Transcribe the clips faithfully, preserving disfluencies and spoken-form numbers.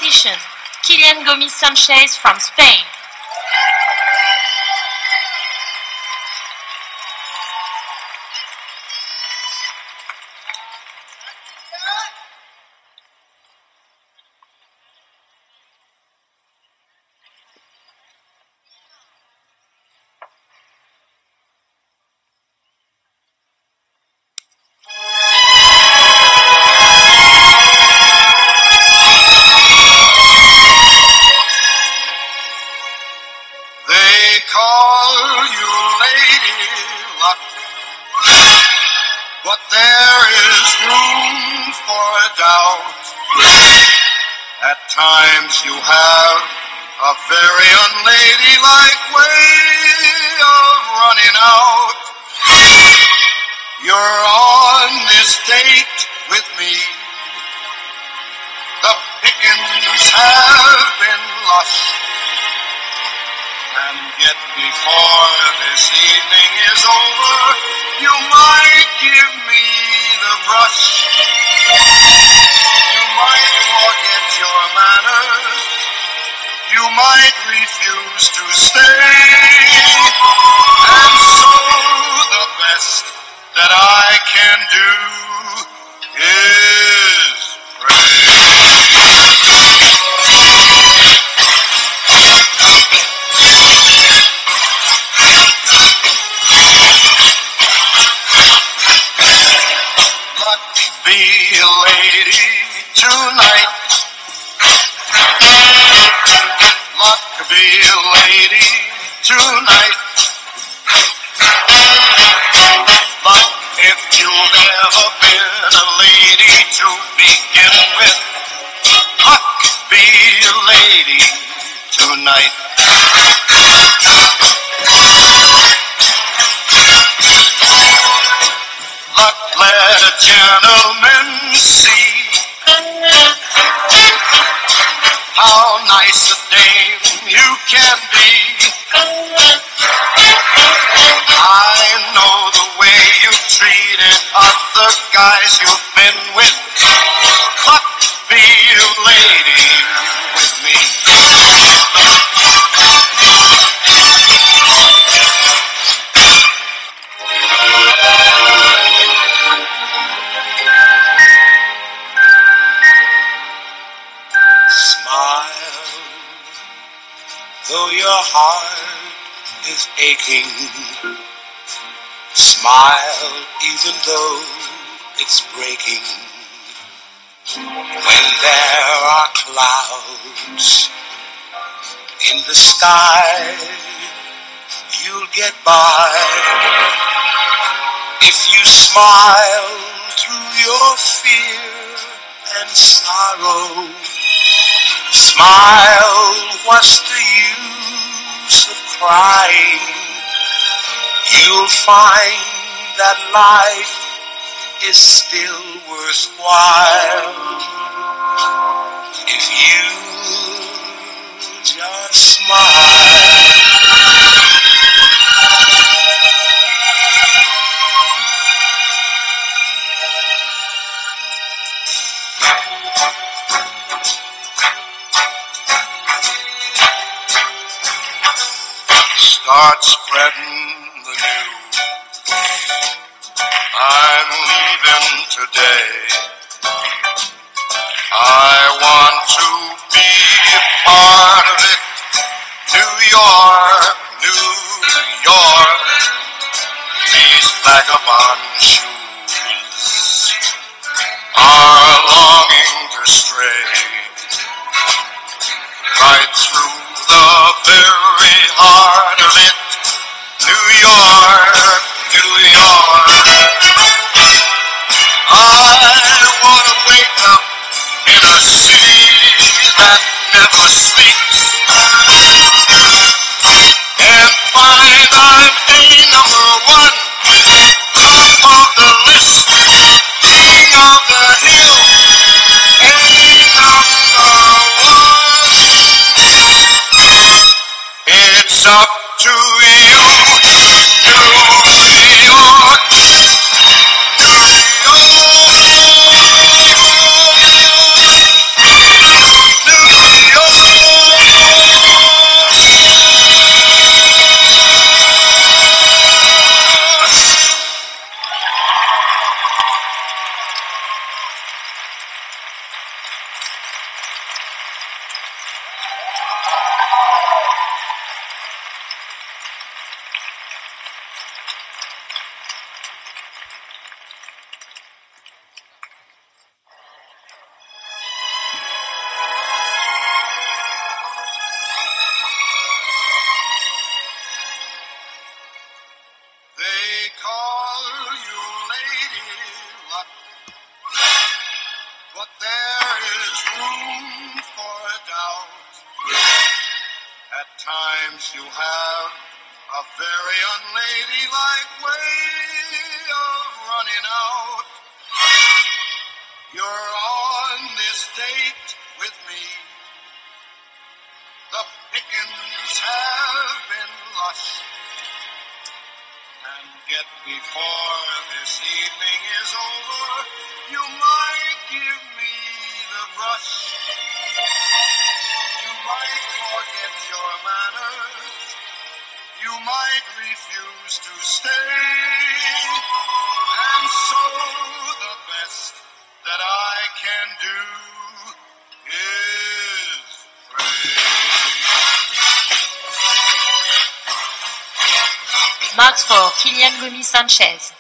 edition. Kylian Gomis Sanchez from Spain. But there is room for doubt. At times you have a very unladylike way of running out. You're on this date with me. The pickings have been lush. And yet before this evening is over, you might give me the brush. You might forget your manners. You might refuse to stay. And so the best that I can do is pray. Be a lady tonight. Luck be a lady tonight. Luck if you've ever been a lady to begin with. Luck be a lady tonight. Luck let a gentleman see how nice a dame you can be. I know the way you treated other guys you've been with. Luck be a lady with me. Though your heart is aching, smile even though it's breaking. When there are clouds in the sky, you'll get by. If you smile through your fear and sorrow, smile, what's the use of crying? You'll find that life is still worthwhile if you just smile. Start spreading the news. I'm leaving today. I want to be a part of it. New York, New York. These vagabond shoes are longing to stray right through the very heart of it. New York, New York. I want to wake up in a city that never sleeps and find I'm a number one of the list, king of the hill, a number one. It's up to you, New York, New York, New York. At times you have a very unladylike way of running out. You're on this date with me. The pickings have been lush. And yet before this evening is over, you might give me the brush. You might forget your manners. You might refuse to stay. And so the best that I can do is pray. Marks for Kylian Gomis Sanchez.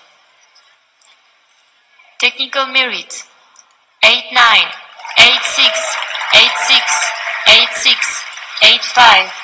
Technical merit eight nine, eight six, eight six, eight six, eight five.